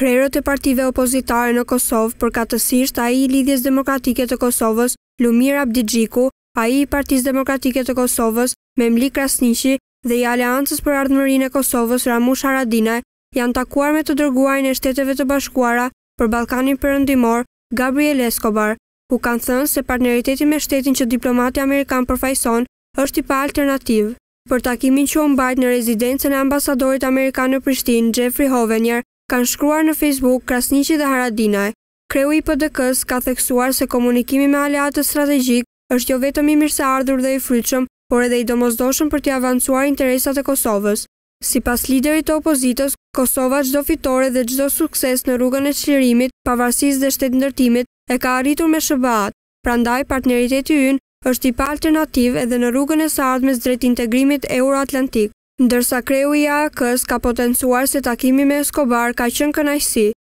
Krerët e partive opozitare në Kosovë, përkatësisht ai i Lidhjes Demokratike të Kosovës, Lumir Abdigjiku, ai i Partisë Demokratike të Kosovës, Memlik Krasniqi dhe i Aleancës për Ardhmërinë e Kosovës, Ramush Haradinaj, janë takuar me të dërguarin e Shteteve të Bashkuara për Ballkanin Perëndimor, Gabriel Escobar, ku kanë thënë se partneriteti me shtetin që diplomati amerikan përfaqëson është i pa alternativë. Për takimin që u mbajt në rezidencën e ambasadorit amerikan në Prishtinë, Jeffrey Hovenier, kanë shkruar në Facebook Krasniqi dhe Haradinaj. Kreu i PDK-s ka theksuar se komunikimi me aleatët strategjik është jo vetëm i mirëseardhur dhe i frytshëm, por edhe i domosdoshëm për të avancuar interesat e Kosovës. Sipas liderit të opozitës, Kosova çdo fitore dhe çdo sukses në rrugën e çlirimit, pavarësisë dhe shtetëndërtimit, e ka arritur me SBA-t. Prandaj partneriteti ynë është i pa alternativë edhe në rrugën e së ardhmes drejt integrimit euroatlantik. Ndërsa kreu i AAK-s ka potencuar se takimi me Escobar ka qenë kënaqësi.